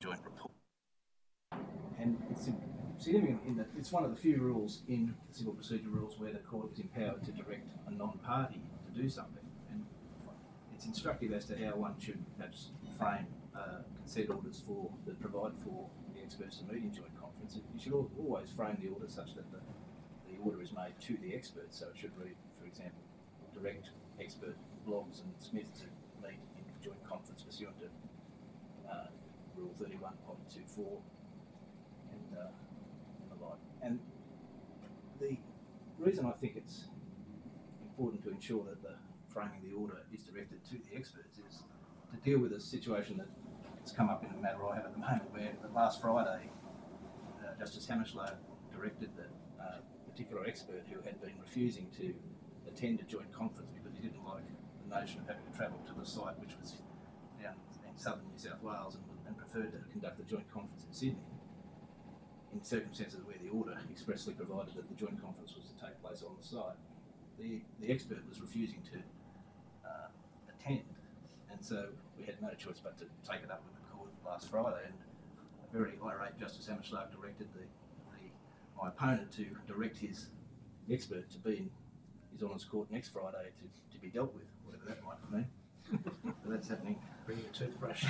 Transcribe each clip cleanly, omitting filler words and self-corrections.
joint report. And it's significant in that it's one of the few rules in the civil procedure rules where the court is empowered to direct a non-party to do something. And it's instructive as to how one should perhaps frame consent orders that provide for the experts to meet in joint conference. You should always frame the order such that the order is made to the expert. So it should read, for example, direct expert Bloggs and Smith to meet in joint conference pursuant to Rule 31.24 and the like. And the reason I think it's important to ensure that the framing the order is directed to the experts is to deal with a situation that's come up in the matter I have at the moment, where last Friday Justice Hammerslow directed that particular expert who had been refusing to attend a joint conference because he didn't like the notion of having to travel to the site, which was down in southern New South Wales, and preferred to conduct the joint conference in Sydney, in circumstances where the order expressly provided that the joint conference was to take place on the site. The expert was refusing to attend, and so we had no choice but to take it up with the court last Friday, and a very irate Justice Hammerslow directed my opponent to direct his expert to be in His Honour's court next Friday to be dealt with, whatever that might mean. So that's happening. Bring your toothbrush.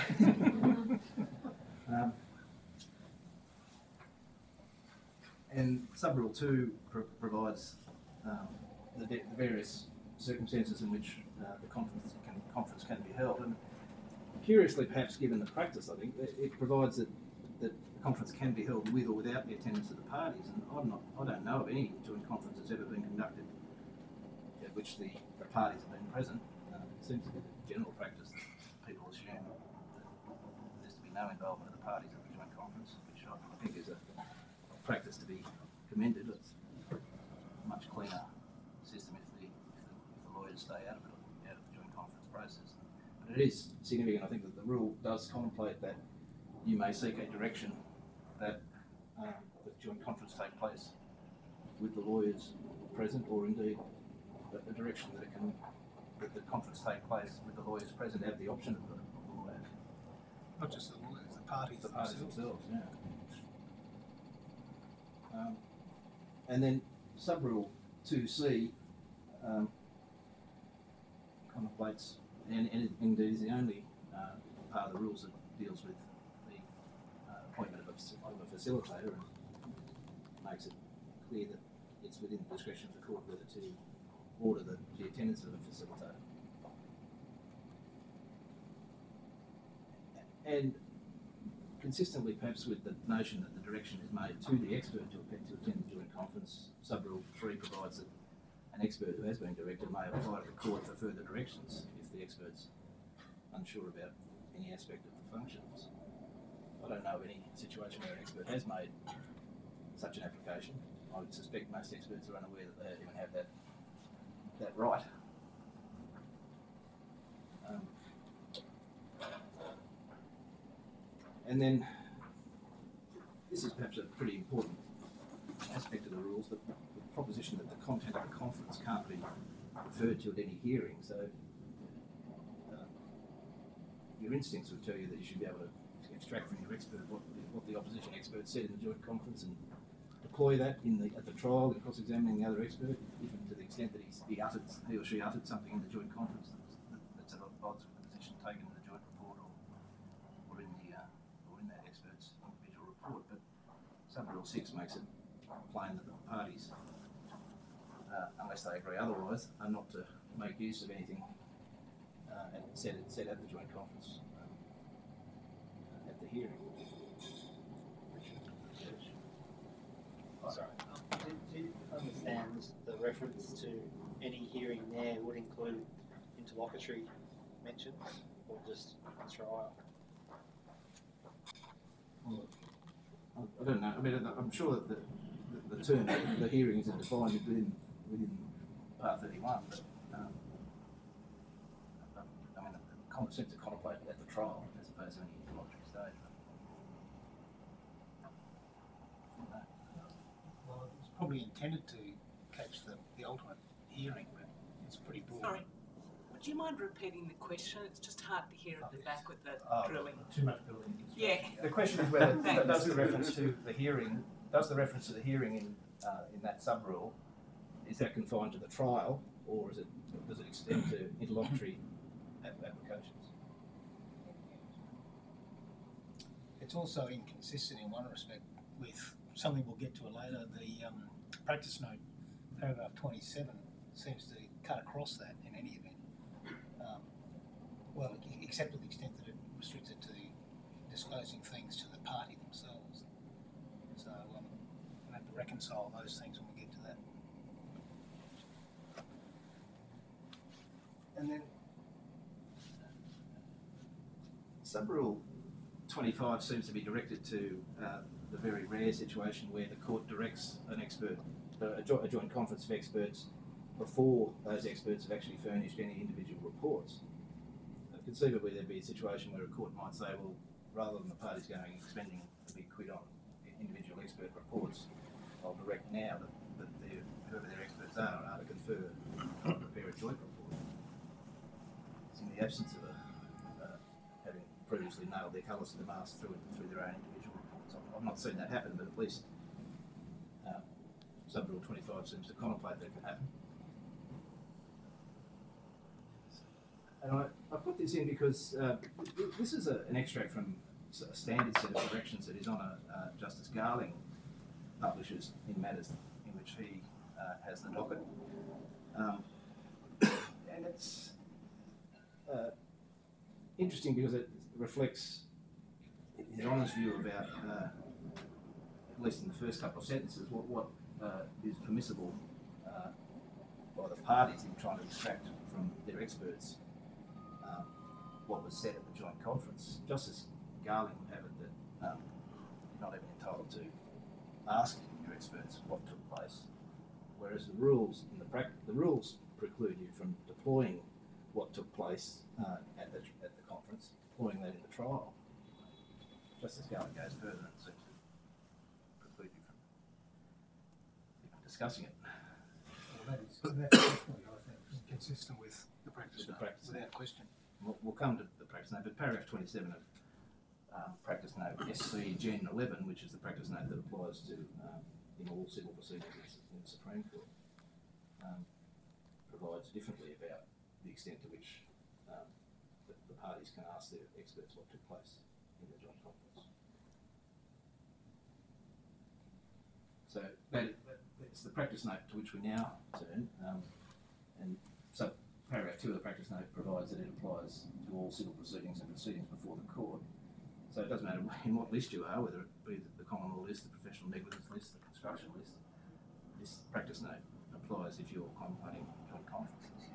And sub-rule 2 provides the various circumstances in which the conference can be held. And curiously, perhaps given the practice, I think it provides that the conference can be held with or without the attendance of the parties. And I don't know of any joint conference that's ever been conducted at which the parties have been present. It seems to be the general practice that people assume that there's to be no involvement of the parties at the joint conference, which I think is a practice to be commended. It's a much cleaner system if the lawyers stay out of the joint conference process. But it is significant, I think, that the rule does contemplate that you may seek a direction that the joint conference take place with the lawyers present, or indeed a direction that the conference take place with the lawyers present at the option of the lawyers. Not just the lawyers, the parties themselves, yeah. And then sub-rule 2C contemplates, and indeed is the only part of the rules that deals with the appointment of a facilitator, and makes it clear that it's within the discretion of the court whether to order the attendance of a facilitator. And consistently perhaps with the notion that the direction is made to the expert to attend the joint conference, sub-rule 3 provides that an expert who has been directed may apply to the court for further directions if the expert's unsure about any aspect of the functions. I don't know of any situation where an expert has made such an application. I would suspect most experts are unaware that they even have that right. And then, this is perhaps a pretty important aspect of the rules, but the proposition that the content of the conference can't be referred to at any hearing. So your instincts would tell you that you should be able to extract from your expert what the opposition expert said in the joint conference and deploy that at the trial in cross-examining the other expert, even to the extent that he or she uttered something in the joint conference that's at odds with the position taken in the joint report or in that expert's individual report. But sub-rule 6 makes it plain that the parties, unless they agree otherwise, are not to make use of anything said at the joint conference at the hearing. Sorry. Do you understand the reference to any hearing there would include interlocutory mentions or just a trial? Well, I don't know. I mean, I'm sure that the term, the hearings are defined within Part 31, but I mean, the common sense to contemplate at the trial as opposed to any interlocutory stage. Well, it was probably intended to catch the ultimate hearing, but it's pretty broad. Sorry. do you mind repeating the question? It's just hard to hear at the back with the drilling. Too much building. Yeah. The question is whether Thanks. does the reference to the hearing in that sub rule, is that confined to the trial, or does it extend to interlocutory applications? It's also inconsistent in one respect with something we'll get to later. The practice note, paragraph 27, seems to cut across that in any event. Well, except to the extent that it restricts it to disclosing things to the party themselves. So we'll have to reconcile those things when we get to that. And then sub-rule 25 seems to be directed to the very rare situation where the court directs an expert, a joint conference of experts, before those experts have actually furnished any individual reports. Conceivably, there'd be a situation where a court might say, well, rather than the parties spending a big quid on individual expert reports, I'll direct now that whoever their experts are to confer, prepare a joint report. It's in the absence of having previously nailed their colours to the mast through their own individual reports. I've not seen that happen, but at least sub-rule 25 seems to contemplate that could happen. And I put this in because this is an extract from a standard set of directions that His Honour Justice Garling publishes in matters in which he has the docket. And it's interesting because it reflects His Honour's view about, at least in the first couple of sentences, what is permissible by the parties in trying to extract from their experts what was said at the joint conference. Justice Garling would have it that you're not even entitled to ask your experts what took place, whereas the rules preclude you from deploying what took place at the conference, deploying that in the trial. Justice Garling goes further and seems to preclude you from even discussing it. Well, that's definitely, I think, inconsistent with the practice note, without question. We'll come to the practice note, but paragraph 27 of practice note SC Gen 11, which is the practice note that applies to in all civil proceedings in the Supreme Court, provides differently about the extent to which the parties can ask their experts what took place in the joint conference. So it's the practice note to which we now turn, and so paragraph 2 of the practice note provides that it applies to all civil proceedings and proceedings before the court. So it doesn't matter in what list you are, whether it be the common law list, the professional negligence list, the construction list, this practice note applies if you're contemplating joint conferences.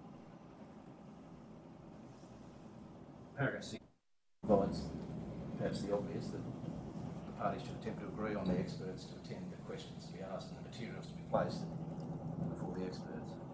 Paragraph 6 provides perhaps the obvious that the parties should attempt to agree on the experts to attend the questions to be asked and the materials to be placed before the experts.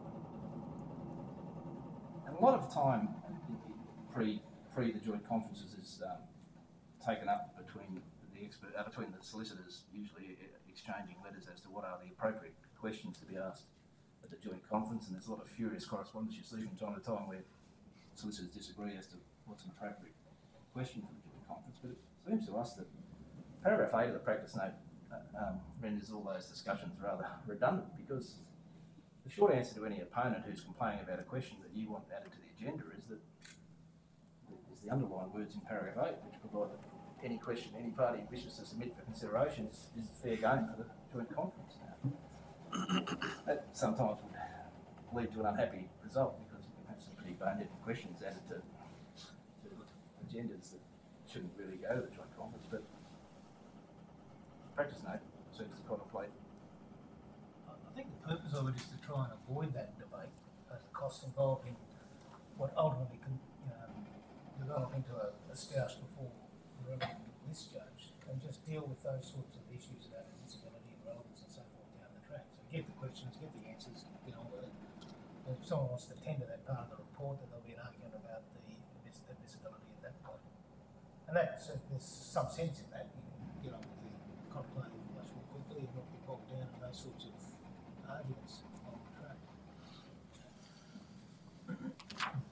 A lot of time pre the joint conferences is taken up between the solicitors, usually exchanging letters as to what are the appropriate questions to be asked at the joint conference, and there's a lot of furious correspondence you see from time to time where solicitors disagree as to what's an appropriate question for the joint conference. But it seems to us that paragraph 8 of the practice note renders all those discussions rather redundant, because the short answer to any opponent who's complaining about a question that you want added to the agenda is the underlying words in paragraph 8, which provide that any question any party wishes to submit for consideration is fair game for the joint conference. That sometimes would lead to an unhappy result, because we have some pretty boneheaded questions added to agendas that shouldn't really go to the joint conference, but practice note seems to contemplate. I think the purpose of it is to try and avoid that debate at the cost involved in what ultimately can develop into a stoush before the relevant list judge, and just deal with those sorts of issues about admissibility and relevance and so forth down the track. So get the questions, get the answers, get on with it. And if someone wants to tender that part of the report, then there'll be an argument about the admissibility at that point. And there's some sense in that. You can get on with the contemplating much more quickly and not be bogged down in those sorts of arguments on the track.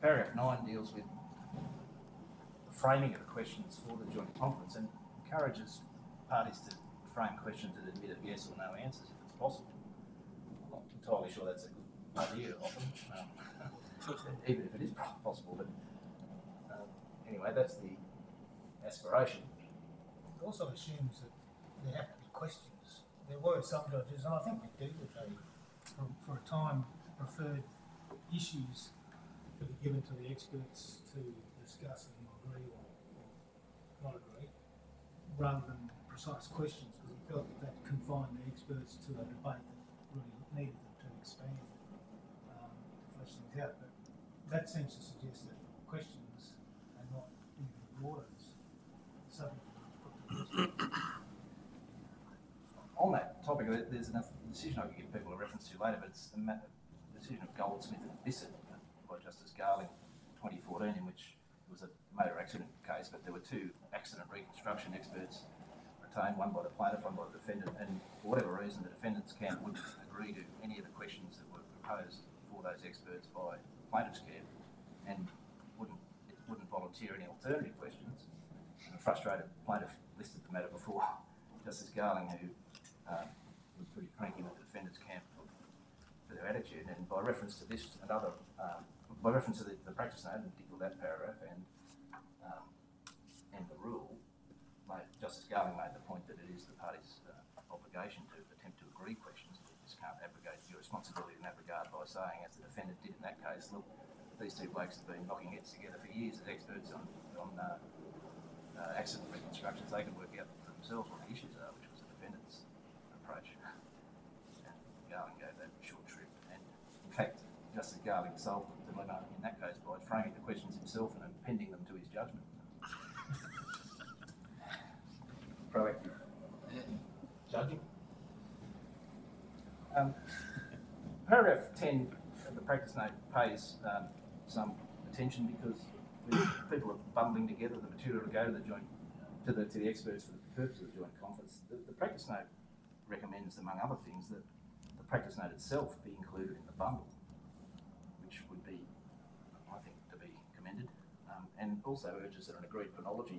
paragraph 9 deals with the framing of the questions for the joint conference and encourages parties to frame questions that admit of yes or no answers if it's possible. I'm not entirely sure that's a good idea often, even if it is possible, but anyway, that's the aspiration. It also assumes that there have to be questions. There were some judges, and I think they do, which for a time preferred issues to be given to the experts to discuss and agree or not agree, rather than precise questions, because he felt that confined the experts to a debate that really needed them to expand, to flesh things out. But that seems to suggest that questions are not even broader subject put to question. On that topic, there's a decision I can give people a reference to later, but it's the decision of Goldsmith and Bissett by Justice Garling, 2014, in which it was a motor accident case, but there were two accident reconstruction experts retained, one by the plaintiff, one by the defendant, and for whatever reason, the defendant's camp wouldn't agree to any of the questions that were proposed for those experts by the plaintiff's camp, and wouldn't volunteer any alternative questions. And a frustrated plaintiff listed the matter before Justice Garling, who was pretty cranky with the defendant's camp for their attitude, and by reference to this and other, by reference to the practice note, in particular that paragraph, and the rule, Justice Garling made the point that it is the party's obligation to attempt to agree questions. You just can't abrogate your responsibility in that regard by saying, as the defendant did in that case, look, these two blokes have been knocking heads together for years as experts on accident reconstructions. They can work out for themselves what the issues are, which was the defendant's approach. And Garling gave that short shrift. And in fact, Justice Garling solved the dilemma in that case by framing the questions himself and appending them to his judgment. Proactive judging. Paragraph 10 of the practice note pays some attention because people are bundling together the material to go to the experts for the purpose of the joint conference. The practice note recommends, among other things, that the practice note itself be included in the bundle, which would be, I think, to be commended, and also urges that an agreed chronology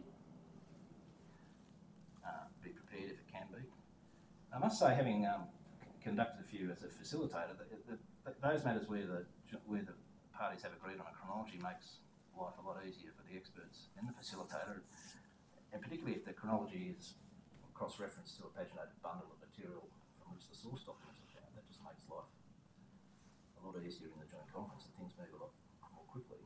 be prepared if it can be. I must say, having conducted a few as a facilitator, those matters where the parties have agreed on a chronology makes life a lot easier for the experts and the facilitator, and particularly if the chronology is cross-referenced to a paginated bundle of material from which the source documents are found. That just makes life a lot easier in the joint conference, and things move a lot more quickly.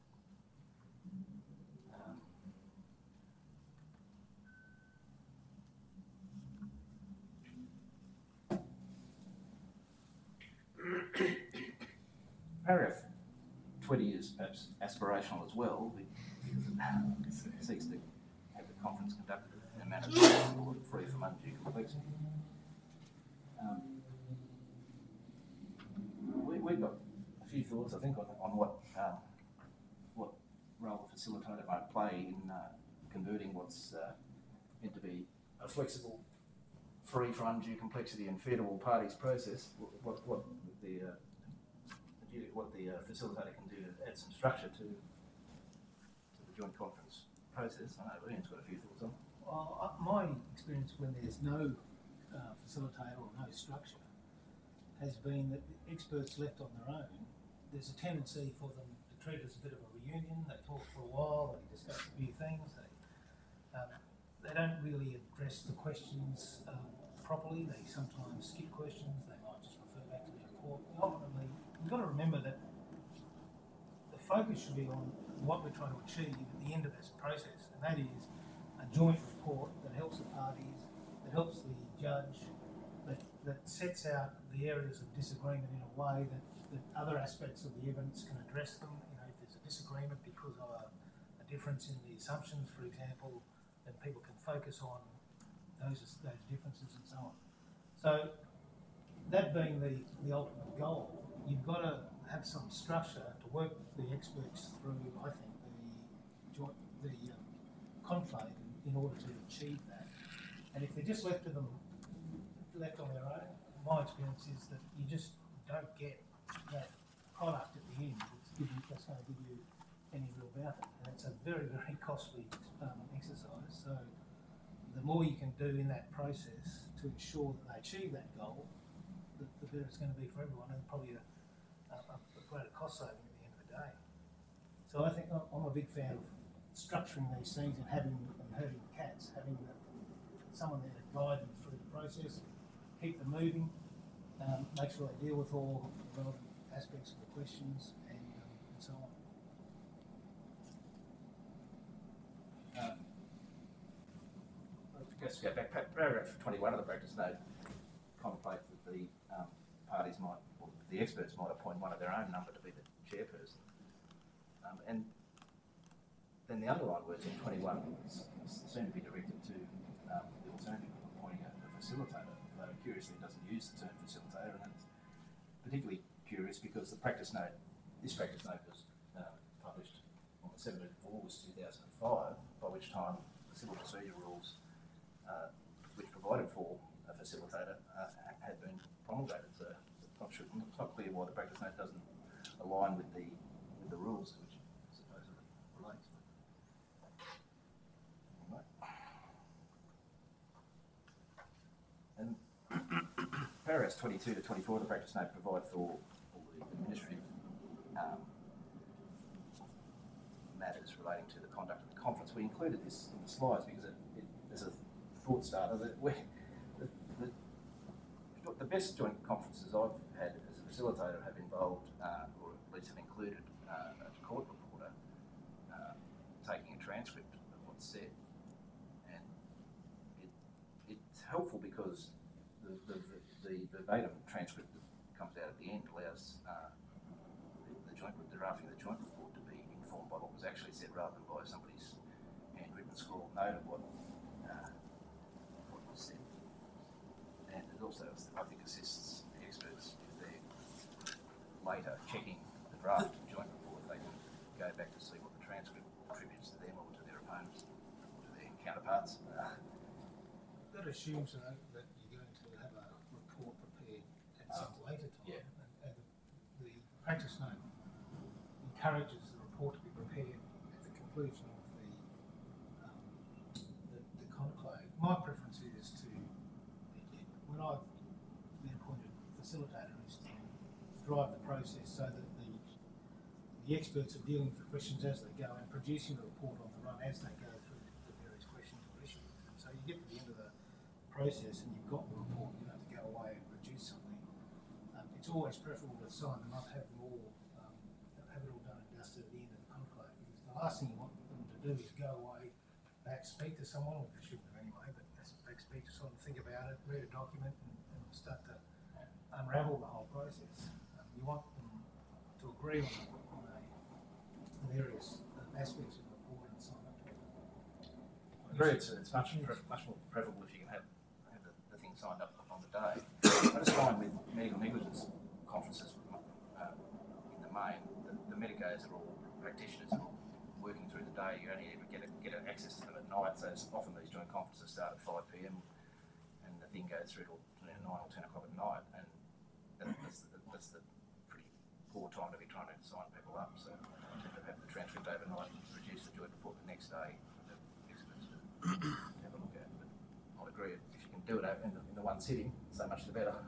Paragraph 20 is perhaps aspirational as well, because it seeks to have the conference conducted in a manner free from undue complexity. We've got a few thoughts, I think, on what role the facilitator might play in converting what's meant to be a flexible, free from undue complexity and fair to all parties process. What the facilitator can do to add some structure to the joint conference process. I know Ian's got a few thoughts on. Well, my experience when there's no facilitator or no structure has been that the experts left on their own, there's a tendency for them to treat it as a bit of a reunion. They talk for a while, they discuss a few things, they don't really address the questions properly. They sometimes skip questions, they might just refer back to the report. Ultimately, you've got to remember that the focus should be on what we're trying to achieve at the end of this process, and that is a joint report that helps the parties, that helps the judge, that sets out the areas of disagreement in a way that other aspects of the evidence can address them. You know, if there's a disagreement because of a difference in the assumptions, for example, then people can focus on those differences and so on. So that being the ultimate goal, you've got to have some structure to work the experts through, I think, the conclave in order to achieve that. And if they're just left on their own, my experience is that you just don't get that product at the end. give you any real benefit. And it's a very, very costly exercise. So the more you can do in that process to ensure that they achieve that goal, the better it's going to be for everyone, and probably a greater cost saving at the end of the day. So I think I'm a big fan of structuring these things and having cats, having someone there to guide them through the process, keep them moving, make sure they deal with all the relevant aspects of the questions, and so on. Just to go back, paragraph 21 of the practice note contemplates that the parties might, or the experts might appoint one of their own number to be the chairperson. And then the underlined words in 21 seem to be directed to the alternative of appointing a facilitator, though curiously it doesn't use the term facilitator, and it's particularly curious because this practice note was published on the 17th of August 2005, by which time the civil procedure rules which provided for a facilitator had been promulgated. So it's not clear why the practice note doesn't align with the rules which supposedly relates. Anyway. And paragraphs 22 to 24 of the practice note provide for all the administrative matters relating to the conduct of the conference. We included this in the slides because it as a thought starter that the best joint conferences I've had as a facilitator have involved, or at least have included, a court reporter taking a transcript of what's said, and it's helpful because the verbatim transcript that comes out at the end allows the drafting of the joint report to be informed by what was actually said rather than by somebody's handwritten scrawled note of what was said. And it also, I think, assists the experts if they're later checking the draft joint report, they can go back to see what the transcript attributes to them or to their opponents or to their counterparts. That assumes that you're going to have a report prepared at some later time, Yeah. and the practice note encourages the report to be prepared at the conclusion of the conclave. My preference is to, when I've been appointed facilitator, is to drive the process so that the experts are dealing with the questions as they go and producing the report on the run as they go through the various questions or issues. And so you get to the end of the process and you've got the report, you don't have to go away and produce something. It's always preferable to sign them up, have them all, have it all done and dusted at the end of the conclave, because the last thing you want them to do is go away, perhaps speak to someone, or they shouldn't have anyway, but speak to someone, think about it, read a document, and start to unravel the whole process. You want them to agree on the various aspects of the report and sign up to it. I agree, it's much more preferable if you can have the thing signed up on the day. I just find with medical negligence conferences in the main, the medicos are all practitioners are all working through the day. You only ever get access to them at night, so often these joint conferences start at 5 p.m. and the thing goes through till 9 or 10 o'clock at night, and that's the pretty poor time to be trying to sign people up. So I tend to have the transcript overnight and produce the joint report the next day for the experts to have a look at. But I'll agree, if you can do it in the one sitting, so much the better.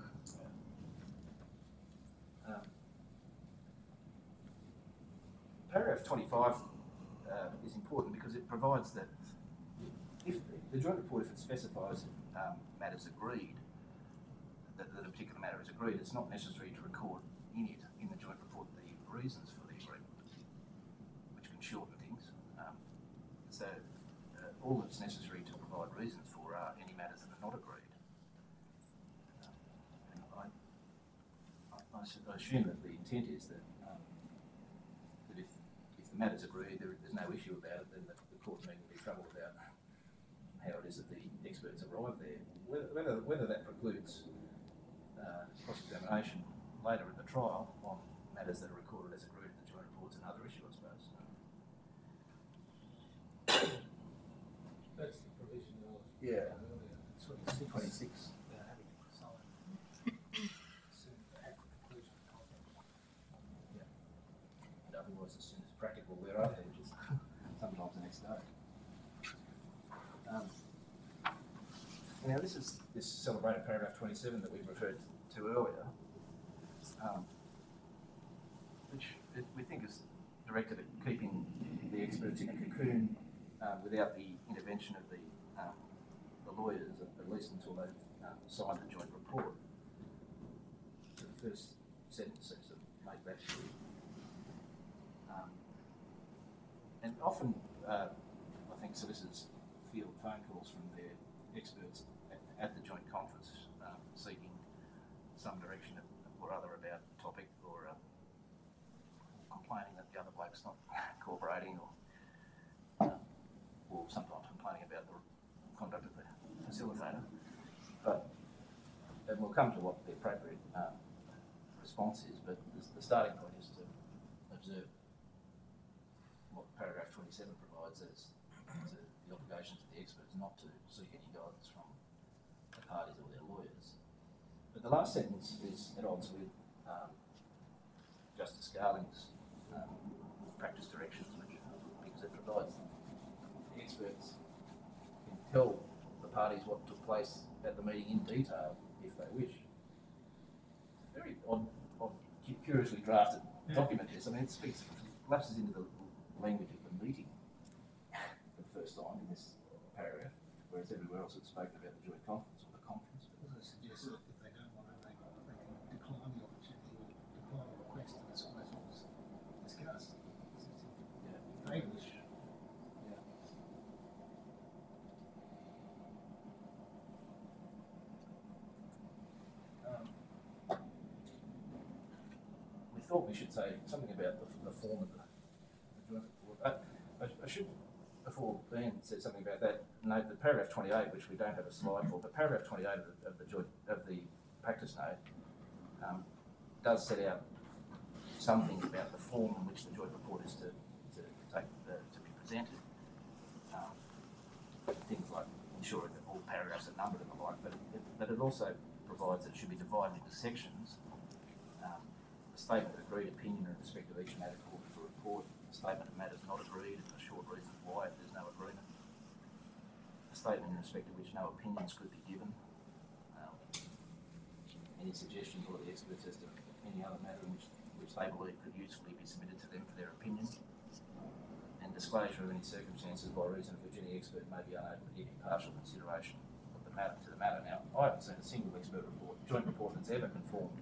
Paragraph 25 is important because it provides that if the joint report, if it specifies matters agreed, that a particular matter is agreed, it's not necessary to record in the joint report the reasons for the agreement, which can shorten things. So all that's necessary to provide reasons for are any matters that are not agreed. And I assume that the intent is that if the matter's agreed, there's no issue about it, then the court needn't be troubled about how it is that the experts arrive there. Whether that precludes cross-examination later in the trial on matters that are recorded as agreed in the joint report's another issue, I suppose. That's the provision that I was Yeah. earlier. 26. Having it signed soon at the conclusion of the conference. Yeah. as soon as practical thereafter, which is sometimes the next day. Now this is this celebrated paragraph 27 that we referred to earlier, which we think is directed at keeping the experts in a cocoon without the intervention of the lawyers, at least until they've signed the joint report. So the first sentence seems to make that clear. And often, I think solicitors field phone calls from their experts at the joint conference seeking some direction or other about a topic, or complaining that the other bloke's not cooperating, or sometimes complaining about the conduct of the facilitator. And we'll come to what the appropriate response is, but the starting point is to observe what paragraph 27 provides as to the obligations of the experts not to seek any guidance from the parties or their lawyers. But the last sentence is at odds with Justice Garling's practice directions, because it provides the experts can tell the parties what took place at the meeting in detail if they wish. It's a very odd, curiously drafted document this. I mean, it lapses into the language of the meeting for the first time in this paragraph, whereas everywhere else it's spoken about the joint conference or the conference. As I suggested, if they don't want to, they can decline the opportunity or decline the request, and that's always what was discussed. Yeah. If they wish. Yeah. We thought we should say something about the form of the joint report. I should, before Ben said something about that, note that paragraph 28, which we don't have a slide for, but paragraph 28 of the practice note does set out some things about the form in which the joint report is to be presented. Things like ensuring that all paragraphs are numbered and the like, but it also provides that it should be divided into sections. A statement of agreed opinion in respect of each matter called for report, a statement of matters not agreed and the short reasons why if there's no agreement, a statement in respect of which no opinions could be given, any suggestions or the experts as to any other matter in which they believe could usefully be submitted to them for their opinion, and disclosure of any circumstances by reason of which any expert may be unable to give impartial consideration of the matter to the matter. Now, I haven't seen a single expert report, joint report that's ever conformed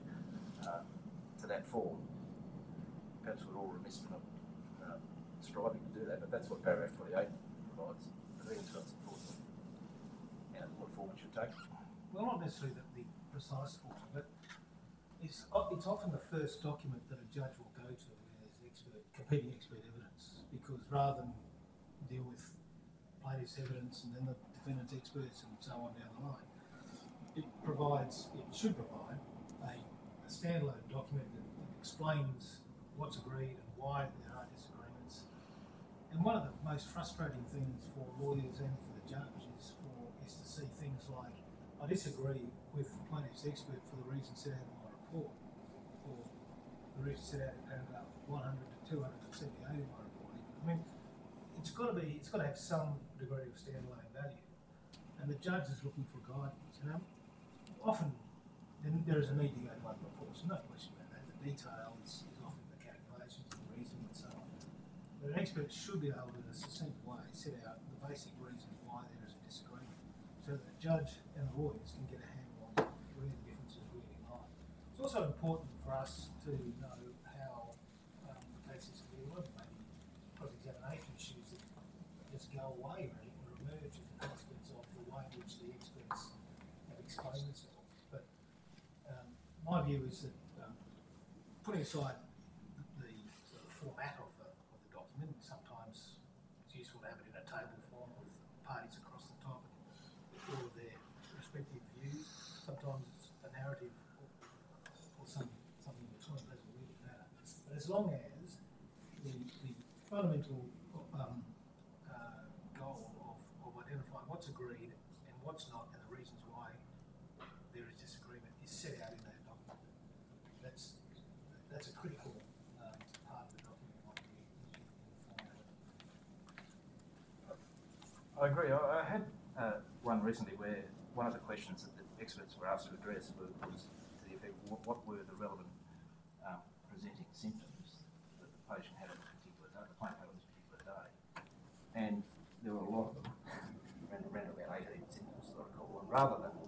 to that form. Perhaps we're all remiss for not striving to do that, but that's what paragraph 28 provides. I think it's got some thoughts on what form it should take. Well, not necessarily the precise form, but it's often the first document that a judge will go to as competing expert evidence, because rather than deal with plaintiff's evidence and then the defendant's experts and so on down the line, it should provide a standalone document that explains what's agreed and why there are disagreements. And one of the most frustrating things for lawyers and for the judge is to see things like, I disagree with the plaintiff's expert for the reasons set out in my report, or the reasons set out in paragraph 100 to 278 in my report. I mean, it's got to have some degree of standalone value, and the judge is looking for guidance. Often there is a need to go to other reports, no question about that. The detail is often the calculations and the reasoning and so on. But an expert should be able to, in a succinct way, set out the basic reasons why there is a disagreement, so that the judge and the lawyers can get a handle on where the differences really lie. It's also important for us to know how the cases can be ordered, maybe cross-examination issues that just go away or emerge as a consequence of the way in which the experts have explained themselves. But my view is that putting aside the sort of format of the document, sometimes it's useful to have it in a table form with parties across the top and all of their respective views. Sometimes it's a narrative or something in between. It doesn't really matter. But as long as the fundamental goal of identifying what's agreed and what's not and the reasons why there is disagreement is set out in that document, that's a critical part of the document in my view. I agree. I had one recently where one of the questions that the experts were asked to address was to the effect, what were the relevant presenting symptoms that the patient had on a particular day, the plaintiff had on this particular day. And there were a lot of them, around about 18 symptoms, as I recall. And rather than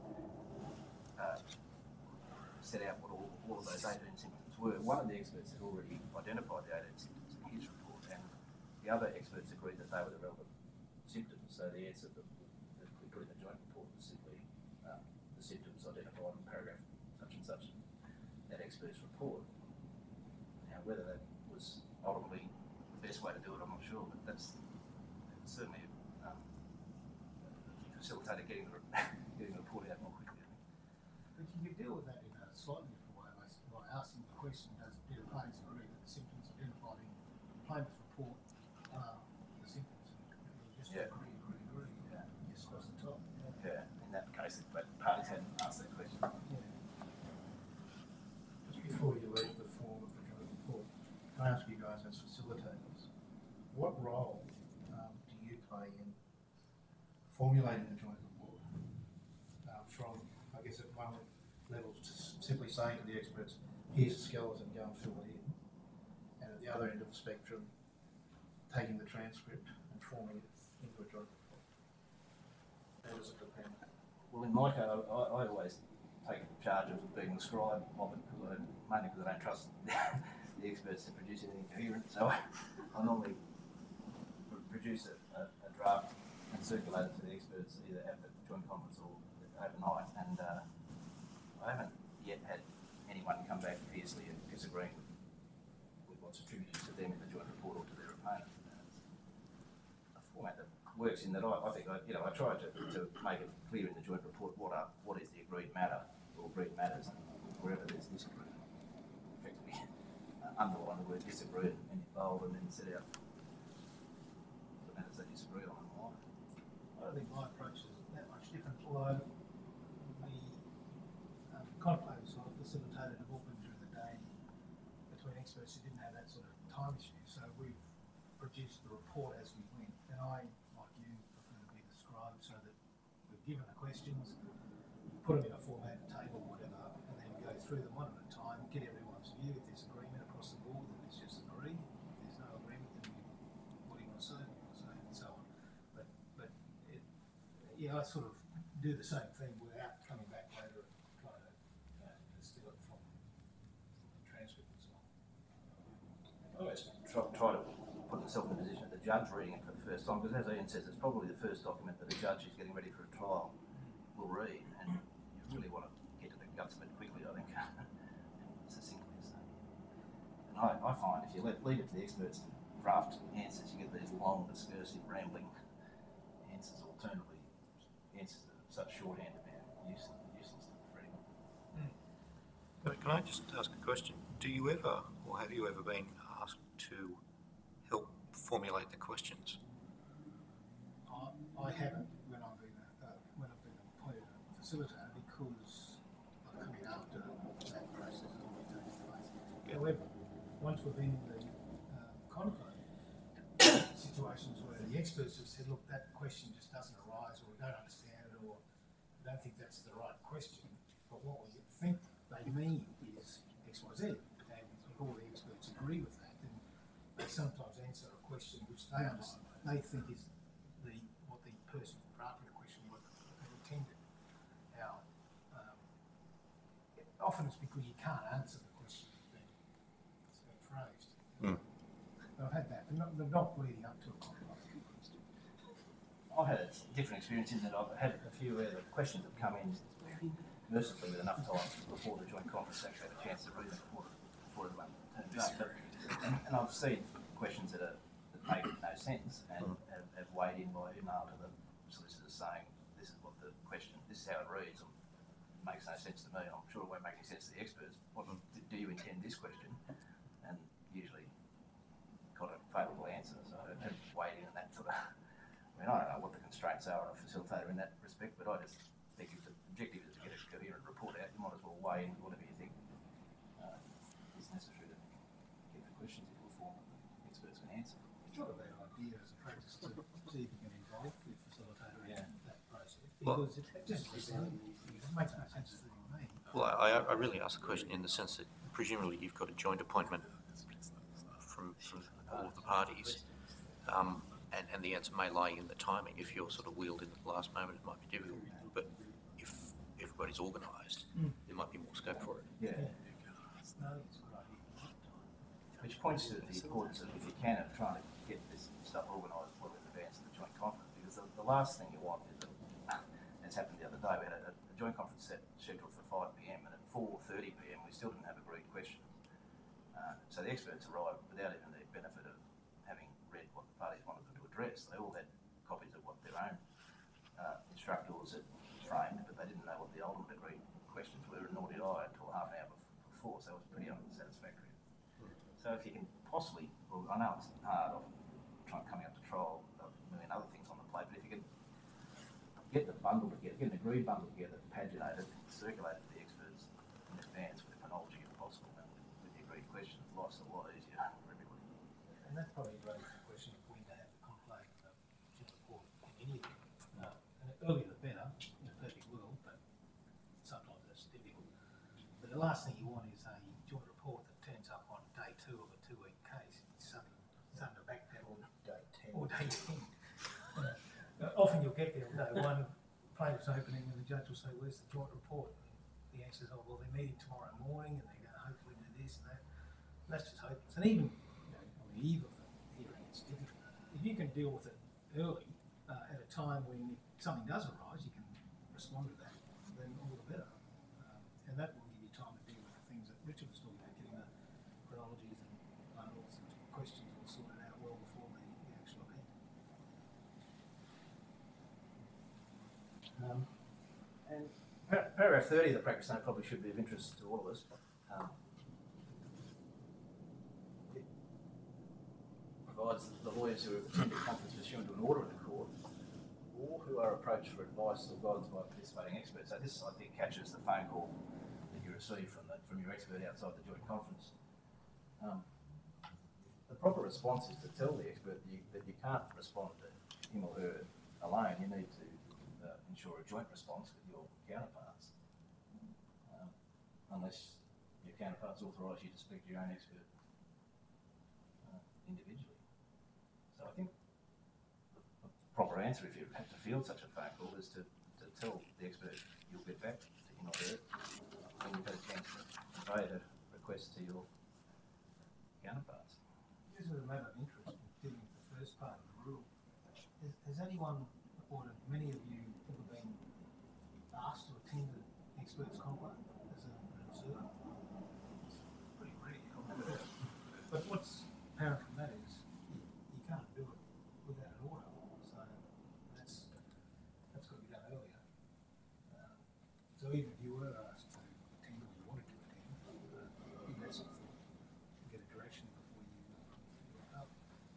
set out what all of those 18 symptoms were, one of the experts had already identified the 18 symptoms in his report, and the other experts agreed that they were the relevant symptoms. So the answer that we put in the joint report was simply the symptoms identified in paragraph such and such in that expert's report. Now, whether that was ultimately the best way to do it, I'm not sure, but that's certainly facilitated getting the report out more quickly, I think. But you could deal with that in a slightly different way by asking the question, do the parties agree that the symptoms identified in the plaintiff's report are the symptoms? Just agree. Yeah. Yes, across the top. Yeah, in that case, but parties hadn't asked that question. Yeah. Just before you leave the form of the joint report, can I ask you guys as facilitators, what role do you play in formulating the joint report from, I guess, at one level, just simply saying to the experts, here's a skeleton, go and fill it in, and at the other end of the spectrum, taking the transcript and forming it into a joint report? How does it depend? Well, in my case, I always take charge of being the scribe of it, mainly because I don't trust the experts to produce anything coherent. So I normally produce a draft and circulate it to the experts either at the joint conference or overnight. And I haven't yet had anyone come back fiercely and disagreeing with what's attributed to them in the joint report or to their opponent. A format that works in that I think I try to make it clear in the joint report what is the agreed matter or agreed matters, and wherever there's disagreement, effectively underline the word disagree and bold, and then set out the matters they disagree on and why. I don't think my approach is that much different, although the contemplative sort of facilitated have all been during the day between experts who didn't have that sort of time issue. So we've produced the report as we went, and I, like you, prefer to be the scribe so that we've given the questions, put them in a format, table, whatever, and then go through them one at a time, get everyone's view. If there's agreement across the board, then it's just agree. If there's no agreement, then what do you want to say, and so on. But yeah, I sort of do the same thing without coming back later and trying to distill it from the transcript and so on. I always try to put myself in the position of the judge reading it for the first time, because as Ian says, it's probably the first document that a judge who's getting ready for a trial will read, and you really want to get to the guts of it quickly, I think, succinctly. So. And I find if you leave it to the experts and draft answers, you get these long, discursive, rambling answers. Alternatively, answers that are such shorthand about useless for anyone. Can I just ask a question? Do you ever, or have you ever been asked to help formulate the questions? I haven't when I've been appointed a facilitator, because I've come in after that process has already taken place. Yeah. However, once we've been in the contemplative situations where the experts have said, look, that question just doesn't arise, or we don't understand it, or we don't think that's the right question, but what we think they mean is X, Y, Z, and if all the experts agree with that, then they sometimes answer a question which they understand, they think is what the person drafting the question was intended. Now, often it's because you can't answer the question that's been phrased. But I've had that, but not leading up to a contemplative. I've had a different experience in that I've had a few where the questions have come in mercifully with enough time before the joint conference actually had a chance to read them before everyone turns up. And I've seen questions that make no sense and have weighed in by email to the solicitors saying, this is what the question, this is how it reads, or it makes no sense to me, I'm sure it won't make any sense to the experts. Do you intend this question? And usually got a favourable answer, so I have weighed in that sort of, I don't know what the constraints are on a facilitator in that respect, but I just think if the objective is to get a coherent report out, you might as well weigh in whatever you think is necessary to get the questions into a form that the experts can answer. It's not a bad idea as a practice to see if you can involve the facilitator Well- Because it just makes no sense to me. Well, I really ask the question in the sense that presumably you've got a joint appointment from all of the parties, and the answer may lie in the timing. If you're sort of wheeled in at the last moment, it might be difficult. But if everybody's organised, there might be more scope for it. Yeah. No, it's a good idea. Which points to the importance of, if you can, of trying to get this stuff organised well in advance of the joint conference, because the last thing you want is, as happened the other day, we had a joint conference scheduled for 5 p.m. and at 4:30 p.m. we still didn't have agreed questions. So the experts arrived without even the benefit of having read what the parties wanted them to address. They all had copies of what their own instructors had framed, but they didn't know what the ultimate agreed questions were, and nor did I until half an hour before, so it was pretty unsatisfactory. So if you can possibly, well, I know it's hard of coming up to trial, a million other things on the plate, but if you can get the bundle together, get an agreed bundle together, paginated, circulated to the experts in advance with chronology if possible, and with the agreed questions, life's a lot easier for everybody. And that probably raises the question of when to have the conclave report in any event. And the earlier the better, in a perfect world, but sometimes that's difficult. But the last thing you want is a joint report that turns up on day 2 of a 2-week case. It's something to backpedal. Day 10. Or day 10. Often you'll get there on day 1, plaintiff's opening, and the judge will say, "Where's the joint report?" And the answer is, "Oh, well, they're meeting tomorrow morning, and they're going to hopefully do this and that." And that's just hopeless. And even on the eve of the hearing, it's difficult. If you can deal with it early, at a time when something does arise, you can respond to that, then all the better. And that will give you time to deal with the things that Richard was talking about, getting the chronologies and bundles and questions all sorted out well before the actual event. And paragraph 30 of the practice note probably should be of interest to all of us. It provides that the lawyers who have attended conference pursuant to an order of the court, or who are approached for advice or guidance by participating experts. So this, I think, catches the phone call that you receive from your expert outside the joint conference. The proper response is to tell the expert that you can't respond to him or her alone. You need to ensure a joint response with your counterparts, unless your counterparts authorise you to speak to your own expert individually. So I think the proper answer, if you have to field such a phone call, is to tell the expert you'll get back to him or her when you've had a chance to convey the request to your counterparts. This is a matter of interest in dealing with the first part of the rule. Has anyone, or have many of you, ever been asked to attend an expert's conclave as an observer? It's pretty rare. But what's apparent from that is you can't do it without an order. So that's got to be done earlier. So even if you were asked to attend or you wanted to attend, give that some thought and get a direction before you look up.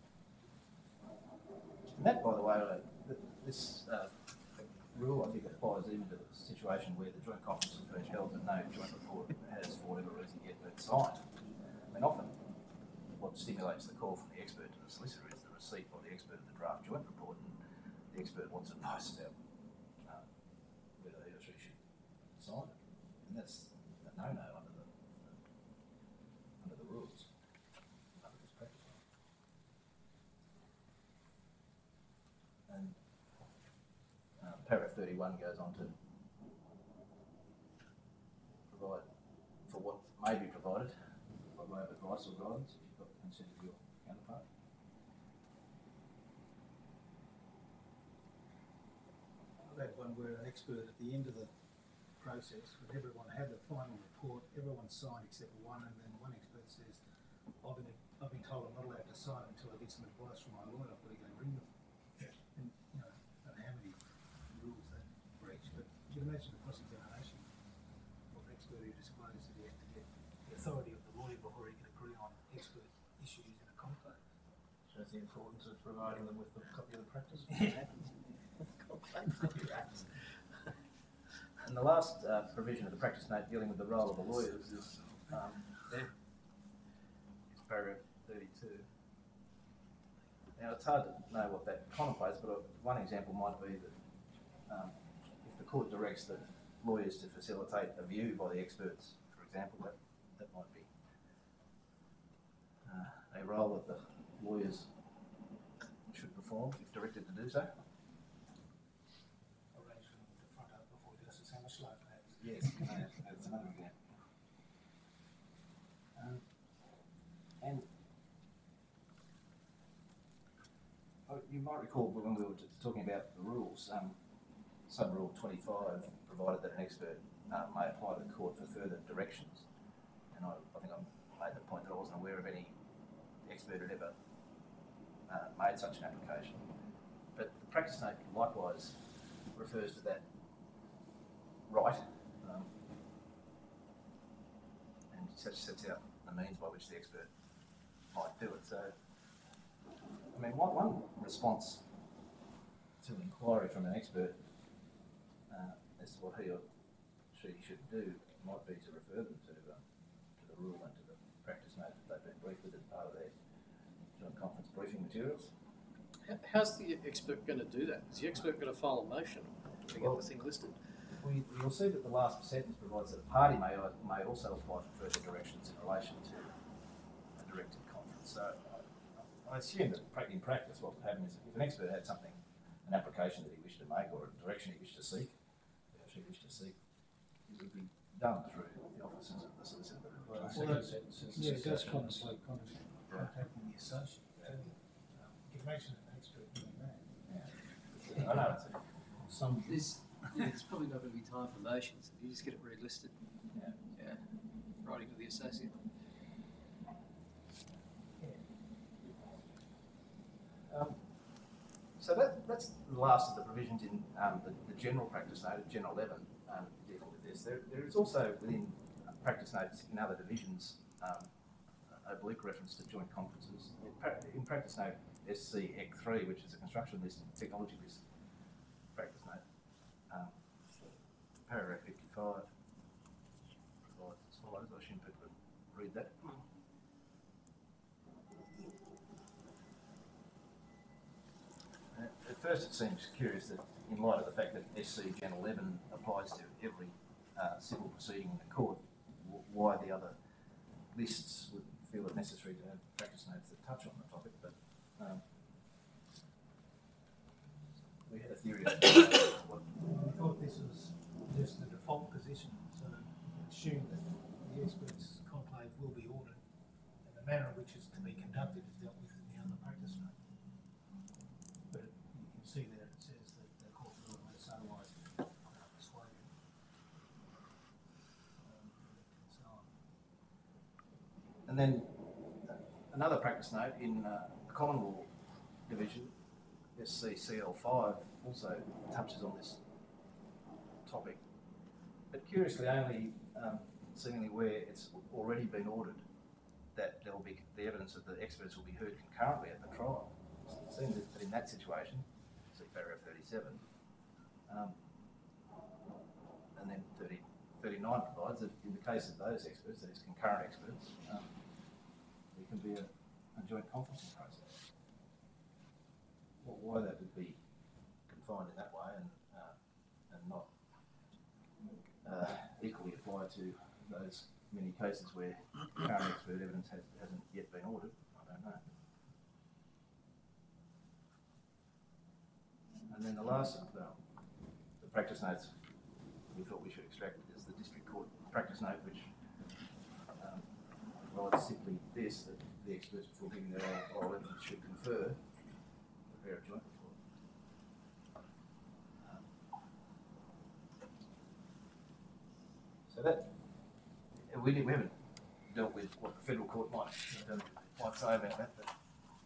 And that, by the way, this rule, I think, applies even to the situation where the joint conference has been held but no joint report has, for whatever reason, yet been signed. I mean, often what stimulates the call from the expert to the solicitor is the receipt by the expert of the draft joint report, and the expert wants advice about whether he or she should sign it. And that's a no-no under the rules, under this practice. And paragraph 31 goes on to provide for what may be provided by way of advice or guidance if you've got to consider your counterpart. I've had one where an expert at the end of the process, with everyone had the final report, everyone signed except one, and then one expert says, I've been told I'm not allowed to sign until I get some advice from my lawyer, I've got to go ring them. And, I don't know how many rules that breach, but you can imagine the cross-examination of an expert who disclosed that he had to get the authority of the lawyer before he could agree on expert issues in a conclave. Shows the importance of providing them with a copy of the practice. And the last provision of the practice note dealing with the role of the lawyers is there. It's paragraph 32. Now, it's hard to know what that contemplates, but one example might be that the court directs the lawyers to facilitate a view by the experts, for example, that might be a role that the lawyers should perform if directed to do so. Arrange for them to front up before Justice Hammerschlag, perhaps. Yes, that's another example. And you might recall when we were talking about the rules, sub-rule 25 provided that an expert may apply to the court for further directions. And I think I made the point that I wasn't aware of any expert had ever made such an application. But the practice note likewise refers to that right and sets out the means by which the expert might do it. So, I mean, one response to an inquiry from an expert as to what he or she should do might be to refer them to the rule and to the practice note that they've been briefed with as part of their joint conference briefing materials. How's the expert going to do that? Is the expert going to file a motion to get the thing listed? You'll see that the last sentence provides that a party may also apply for further directions in relation to a directed conference. So I assume that in practice what would happen is if an expert had something, an application that he wished to make or a direction he wished to seek, or she wished to seek, it would be done through the offices of the solicitor. Well, yeah, it does contemplate contacting the associate. You can mention an expert doing that. Yeah. I know. There's probably not going to be time for motions. You just get it relisted. Yeah. Writing to the associate. So that's the last of the provisions in the general practice note, General 11, dealing with this. There is also within practice notes in other divisions oblique reference to joint conferences. In practice note SC EC 3, which is a construction list and technology list practice note, paragraph 55 provides as follows. I assume people would read that. At first it seems curious that in light of the fact that SC Gen 11 applies to every civil proceeding in the court, why the other lists would feel it necessary to have practice notes that touch on the topic, but we had a theory of We thought this was just the default position, so assume that the expert's conclave will be ordered and the manner in which it's to be conducted is dealt with in the other practice note. But you can see there it says that the court will unless otherwise persuaded. And so on. And then another practice note in the common law division, SC CL5, also touches on this topic, but curiously only seemingly where it's already been ordered that there will be the evidence of the experts will be heard concurrently at the trial. So it seems that in that situation, see paragraph 37, and then 39 provides that in the case of those experts, that is concurrent experts, there can be a joint conferencing process. Why that would be confined in that way and not equally apply to those many cases where current expert evidence hasn't yet been ordered, I don't know. And then the last of the practice notes we thought we should extract is the district court practice note, which provides simply this, that the experts before giving their oral evidence should confer, prepare a joint report. So that, we haven't dealt with what the federal court might say about that, but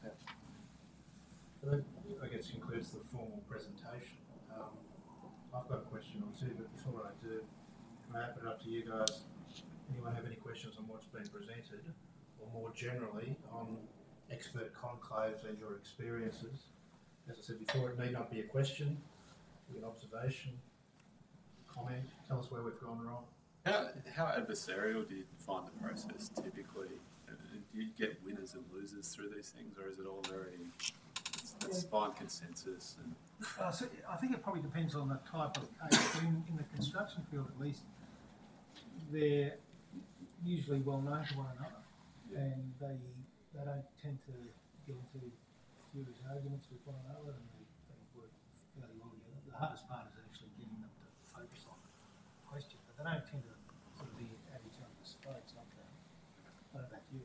That, I guess, concludes the formal presentation. I've got a question or two, but before I do, can I open it up to you guys? Anyone have any questions on what's been presented, or more generally on expert conclaves and your experiences? As I said before, it may not be a question, it can be an observation, comment. Tell us where we've gone wrong. How adversarial do you find the process typically? Do you get winners and losers through these things, or is it all very let's find consensus and So I think it probably depends on the type of case. But in the construction field, at least, they're usually well known to one another, and they don't tend to get into furious arguments with one another, and they work fairly well together. The hardest part is actually getting them to focus on the question, but they don't tend to sort of be at each other's throats like that. I don't know about you.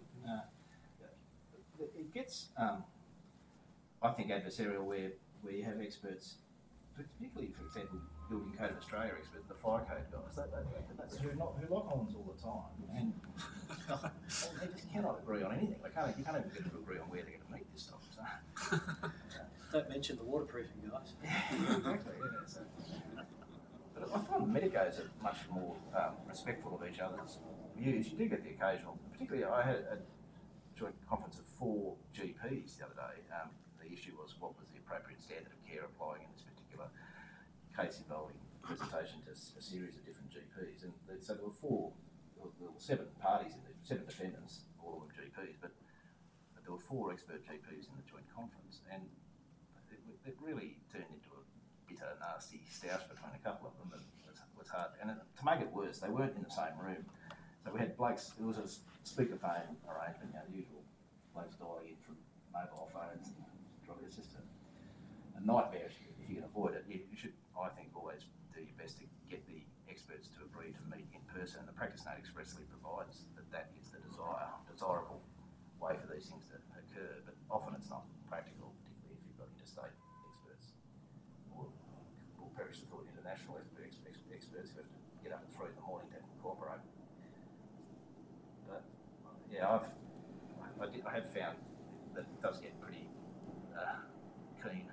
It gets, I think, adversarial where you have experts, particularly, for example, Building Code of Australia experts, the fire code guys, who lock horns all the time, and they just cannot agree on anything. You can't even get them to agree on where they're going to meet this time. So. Don't mention the waterproofing guys. Exactly, yeah. So. But I find medicos are much more respectful of each other's views. You do get the occasional, particularly I had a joint conference of 4 GPs the other day. The issue was what was the appropriate standard of care applying in this particular case involving presentation to a series of different GPs. And so there were 7 parties, 7 defendants, all of them GPs, but there were 4 expert GPs in the joint conference, and it really turned into a bitter, nasty stoush between a couple of them. And it was hard. And to make it worse, they weren't in the same room. So we had blokes, it was a speakerphone arrangement, the usual blokes dialing in from mobile phones, probably just a nightmare if you can avoid it. You should, I think, always do your best to get the experts to agree to meet in person. The practice note expressly provides that is the desirable way for these things to occur, but often it's not practical, particularly if you've got interstate experts or Parish Authority International experts who have to get up at 3 in the morning to cooperate. But yeah, I have found that it does get pretty keen.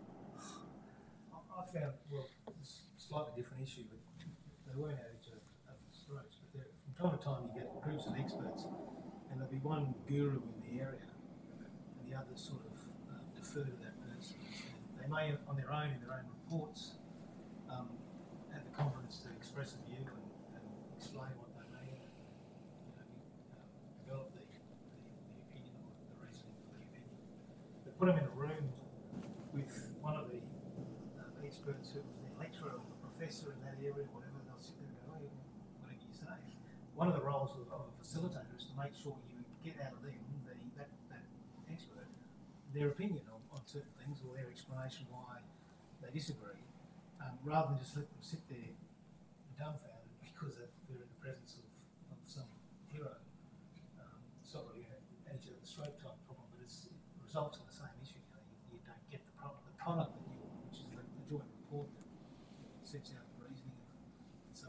I found, well, it's a slightly different issue, but they weren't at each other's throats. But from time to time, you get groups of experts, and there'll be one guru in the area, and the others sort of defer to that person. And they may, on their own, in their own reports, have the confidence to express a view and explain what they mean, and develop the opinion or the reasoning for the opinion. But put them in a room with one of the experts who was the lecturer or the professor in that area, whatever, they'll sit there and go, hey, whatever you say. One of the roles of a facilitator is to make sure you get out of them, that expert, their opinion on certain things or their explanation why they disagree, rather than just let them sit there dumbfounded because they're in the presence of some hero. It's not really an edge of the stroke type problem, but it results in the same issue. You don't get the product that you want, which is the joint report that sets out the reasoning and so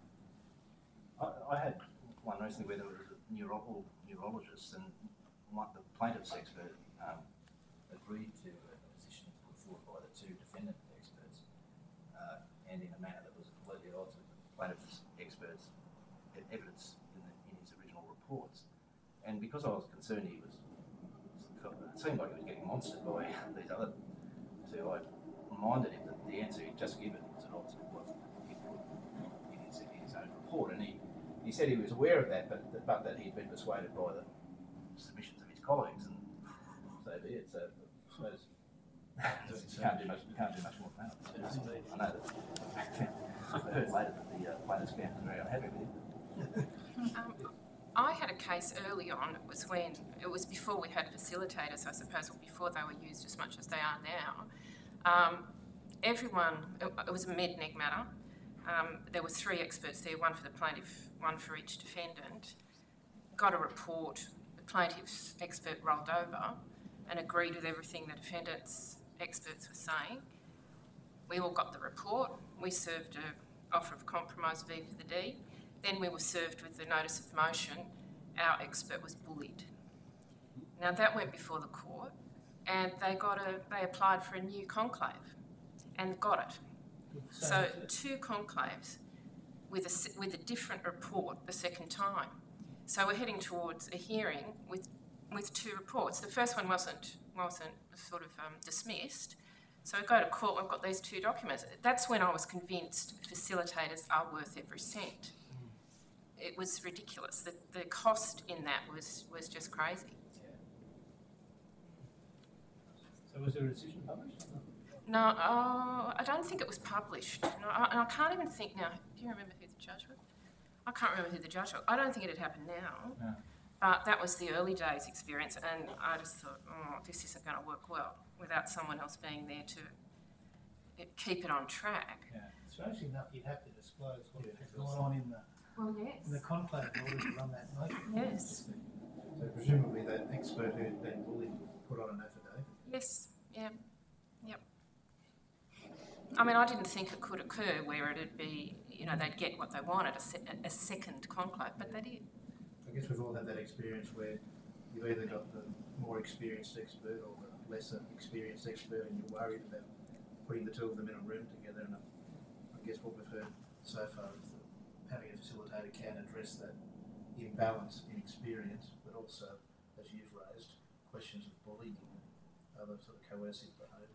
on. I had one recently where there was a neurologist, and the plaintiff's expert agreed to a position put forward by the 2 defendant experts, and in a manner that was completely at odds with the plaintiff's experts' evidence in his original reports. And because I was concerned it seemed like he was getting monstered by these other 2, I reminded him that the answer he'd just given was at odds with what he put in his own report. And he said he was aware of that, but that he'd been persuaded by the submissions of his colleagues, and so be it. So I suppose you can't do much more than that. I know that. I heard later that the plaintiff's camp was very unhappy with him. I had a case early on. It was before we had facilitators, I suppose, or before they were used as much as they are now. It was a med-neg matter. There were 3 experts there, one for the plaintiff, one for each defendant. Got a report. The plaintiff's expert rolled over and agreed with everything the defendant's experts were saying. We all got the report. We served an offer of compromise v for the D. Then we were served with the notice of motion. Our expert was bullied. Now that went before the court, and they applied for a new conclave, and got it. So 2 conclaves with a different report the second time. So we're heading towards a hearing with 2 reports. The first one wasn't sort of dismissed. So we go to court. We've got these 2 documents. That's when I was convinced facilitators are worth every cent. It was ridiculous. The cost in that was just crazy. So was there a decision published? No, I don't think it was published. No, I can't even think now. Do you remember who the judge was? I can't remember who the judge was. I don't think it had happened now. No. But that was the early days experience, and I just thought, oh, this isn't going to work well without someone else being there to keep it on track. Yeah. Strangely enough, you'd have to disclose what has gone on in the conclave in order to run that motion. Yes. So presumably that expert who'd been bullied put on an affidavit. Yes. Yeah. Yep. I mean, I didn't think it could occur where it'd be, they'd get what they wanted, a second conclave, but they did. I guess we've all had that experience where you've either got the more experienced expert or the lesser experienced expert, and you're worried about putting the two of them in a room together. And I guess what we've heard so far is that having a facilitator can address that imbalance in experience, but also, as you've raised, questions of bullying and other sort of coercive behaviour.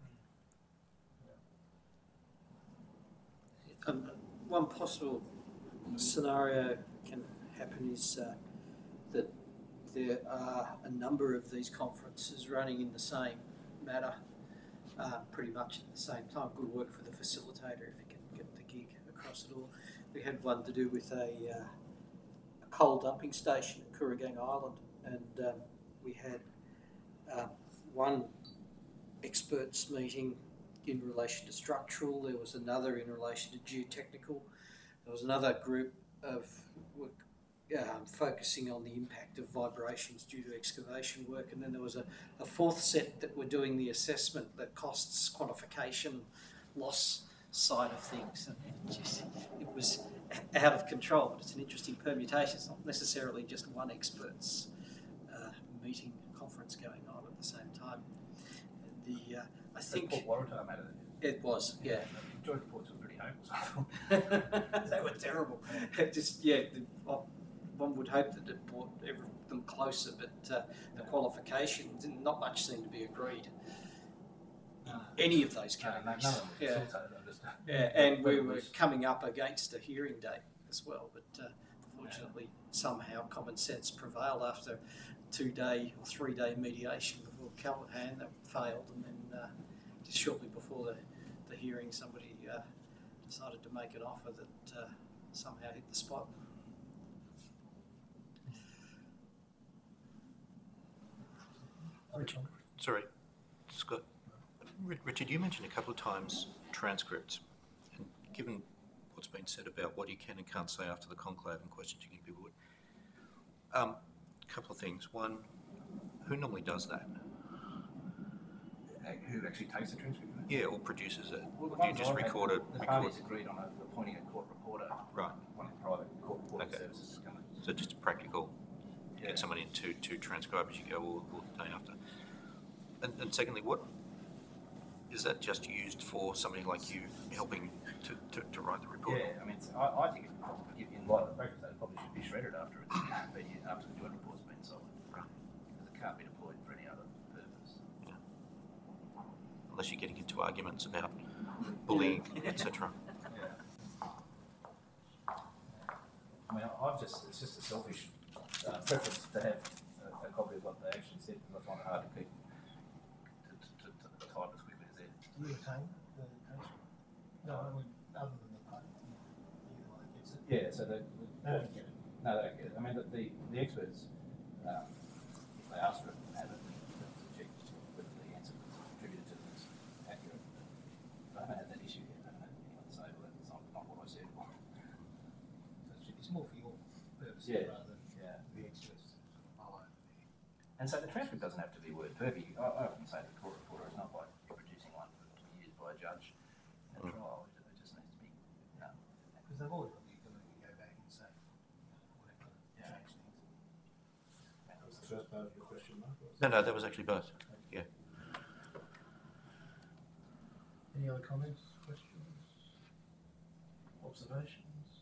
One possible scenario can happen is that there are a number of these conferences running in the same matter, pretty much at the same time. Good work for the facilitator if you can get the gig across it all. We had one to do with a coal dumping station at Kooragang Island, and we had one experts meeting in relation to structural, there was another in relation to geotechnical, there was another group of focusing on the impact of vibrations due to excavation work, and then there was a fourth set that were doing the assessment, the costs, quantification, loss side of things, and it was out of control. But it's an interesting permutation. It's not necessarily just one expert's meeting, conference going on at the same time. I think Port Waratah matter. It was, yeah. The joint reports were pretty hopeless. They were terrible. One would hope that it brought them closer, but the qualifications, not much seemed to be agreed. Any of those categories. None of them was Yeah. facilitated, I just- And we were coming up against a hearing date as well, but fortunately somehow common sense prevailed after 2-day or 3-day mediation before Calverhan that failed, and then just shortly before the hearing somebody decided to make an offer that somehow hit the spot. Sorry, Scott. Richard, you mentioned a couple of times transcripts, and given what's been said about what you can and can't say after the conclave and questions you can give people, a couple of things. One, who normally does that? Who actually takes the transcript? Yeah, or produces it? Well, Or do you just record it? The parties agreed on appointing a court reporter. Right. One of the private court reporting Okay. services is coming. So just a practical, Yeah. get someone in to transcribe as you go, or the day after. And secondly, what is that just used for somebody like you helping to write the report? Yeah, I mean, I think it probably, in light of the practice, it probably should be shredded after after the joint report's been sold. Right. Because it can't be deployed for any other purpose. Unless you're getting into arguments about bullying, etc. Yeah. I mean, it's just a selfish preference to have a copy of what they actually said, because I find it hard to keep to type as quickly as that. Do you retain the transcript? No, I mean, other than the part, either one gets it. Yeah, so They don't get it. no, they don't get it. I mean, the experts, if they ask for it, have it to check whether the answer that's attributed to them is accurate. But I haven't had that issue yet. I haven't had anyone say, well, that's not what I said. So it's more for your purposes Yeah. rather than the experts to follow. And so the transcript doesn't have to be word perfect. I often say the court reporter is not like producing one to be used by a judge in a trial. It just needs to be, Because they've always got the ability to go back and say, whatever, change things. That was the first part of your question, Mark? No, that was actually both. Yeah. Any other comments, questions, observations?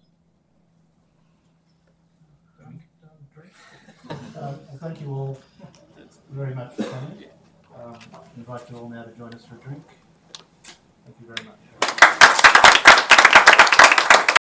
Drink? And thank you all very much for coming. Invite you all now to join us for a drink. Thank you very much.